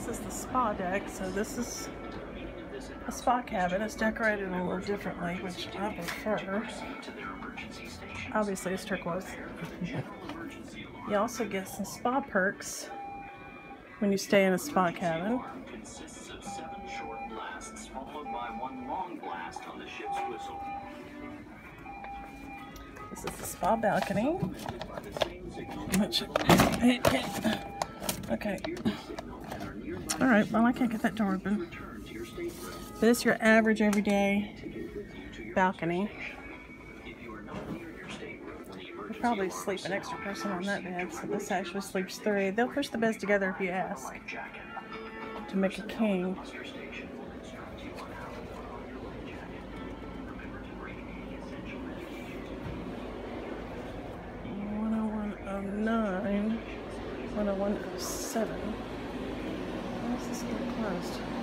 This is the spa deck, so this is a spa cabin. It's decorated a little differently, which I prefer. Obviously it's turquoise. You also get some spa perks when you stay in a spa cabin. This is the spa balcony. Okay. Alright, well I can't get that door open. But this is your average everyday balcony. You'll probably sleep an extra person on that bed, so this actually sleeps 3. They'll push the beds together if you ask to make a king. $101.09, $101.07. Why is this door closed?